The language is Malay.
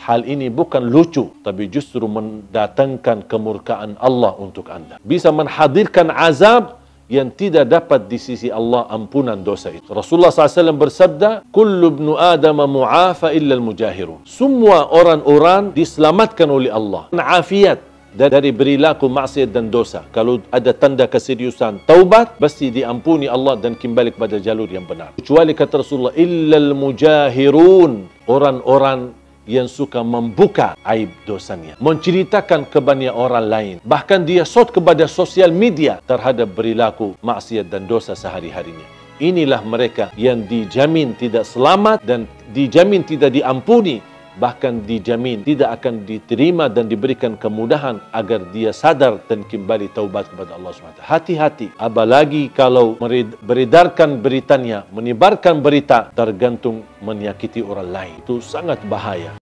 hal ini bukan lucu, tapi justru mendatangkan kemurkaan Allah untuk anda. Bisa menghadirkan azab yang tidak dapat di sisi Allah ampunan dosa itu. Rasulullah SAW bersabda, "Kullu ibnu Adam mu'afa illa al-mujahirun." Semua orang-orang diselamatkan oleh Allah. Afiat dari perilaku maksiat dan dosa. Kalau ada tanda keseriusan taubat, pasti diampuni Allah dan kembali kepada jalur yang benar. Kecuali kata Rasulullah, illal mujahirun, orang-orang yang suka membuka aib dosanya, menceritakan kepada orang lain, bahkan dia shot kepada sosial media terhadap perilaku maksiat dan dosa sehari-harinya. Inilah mereka yang dijamin tidak selamat dan dijamin tidak diampuni, bahkan dijamin tidak akan diterima dan diberikan kemudahan agar dia sadar dan kembali taubat kepada Allah SWT. Hati-hati, apalagi kalau beredarkan beritanya, menyebarkan berita tergantung menyakiti orang lain. Itu sangat bahaya.